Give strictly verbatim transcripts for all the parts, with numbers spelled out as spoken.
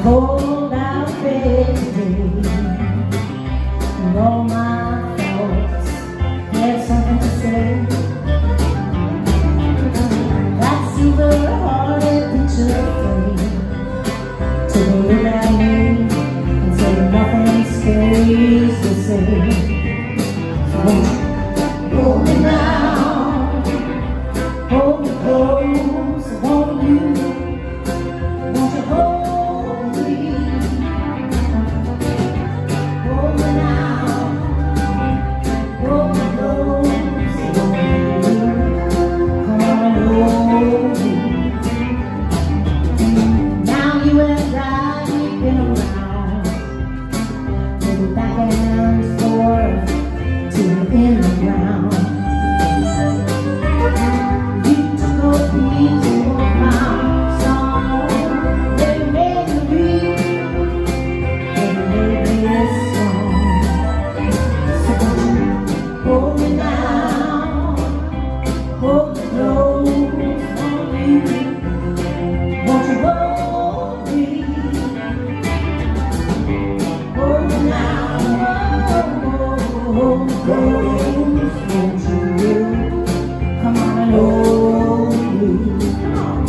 cold out baby, and all my thoughts had something to say. That silver-hearted picture frame took a look at me and said nothing stays the same. So won't you hold me now, hold me close, won't you? Won't you hold me? Hold me now, hold me close, won't you? Come on and hold me. Now you and I, we've been around, maybe back and forth to the end of the ground. You took a piece of my song, they made me weep, they made me a song. So won't you hold me now, hold me close, won't you? Won't you hold me? Hold me now, hold me close, won't you? Come on and hold me. Come on.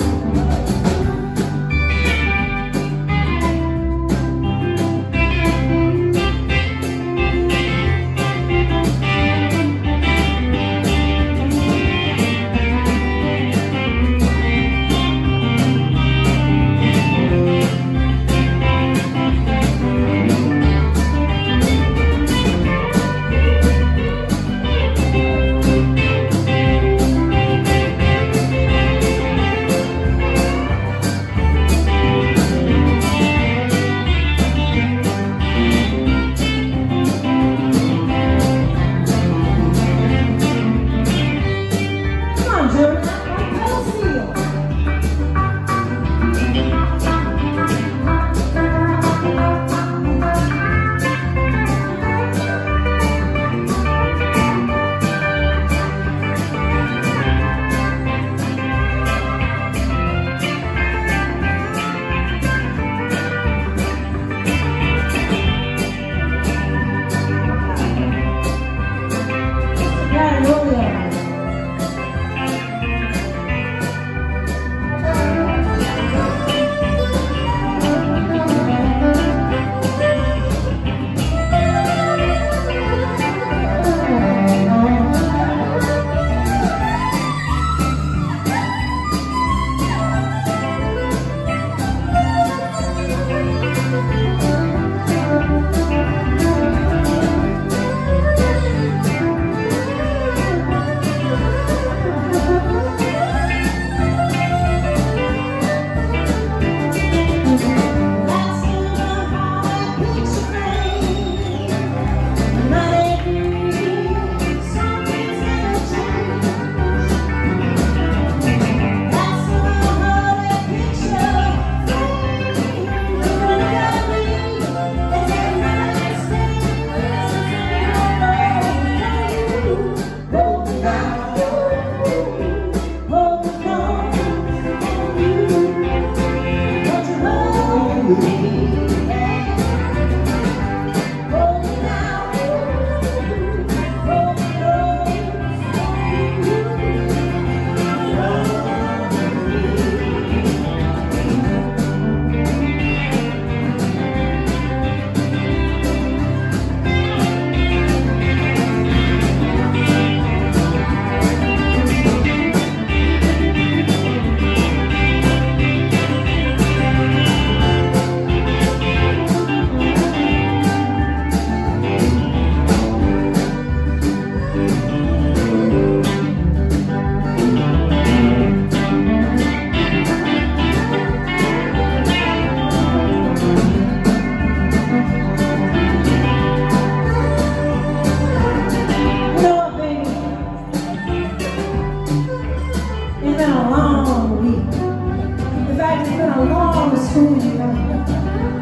It's been a long week. In fact, it's been a long school year.